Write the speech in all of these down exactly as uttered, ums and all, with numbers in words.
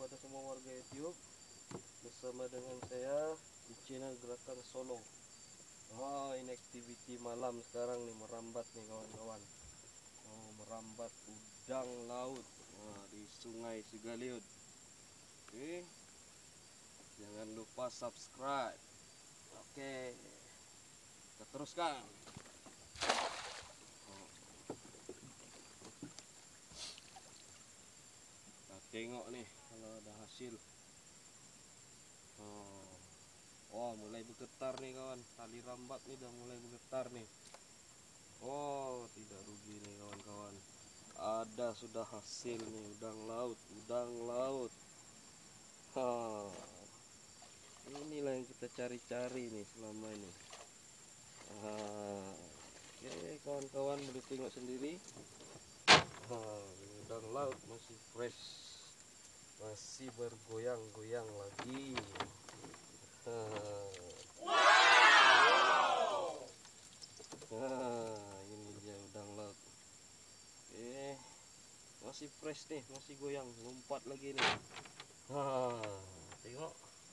kepada semua warga YouTube. Bersama dengan saya di channel Gerakan Solo. Oh, ini aktiviti malam sekarang nih, merambat nih kawan-kawan. Oh, merambat udang laut. Wah, di Sungai Sigaliud. Oke. Jangan lupa subscribe. Oke. Kita teruskan. Kita tengok nih kalau ada hasil. Oh. Oh, mulai bergetar nih kawan. Tali rambat nih udah mulai bergetar nih. Oh, tidak rugi nih kawan-kawan. Ada sudah hasil nih, udang laut, udang laut. Ha. Inilah yang kita cari-cari nih selama ini. Ha. Oke, kawan-kawan boleh tengok sendiri. Ha, ini udang laut masih fresh. Masih bergoyang-goyang lagi. Ha. Nah, ini dia udang laut. Eh, masih fresh nih, masih goyang, lompat lagi nih. Nah, tengok.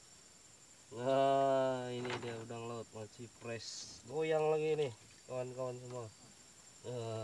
Nah, ini dia udang laut masih fresh, goyang lagi nih, kawan-kawan semua. Nah.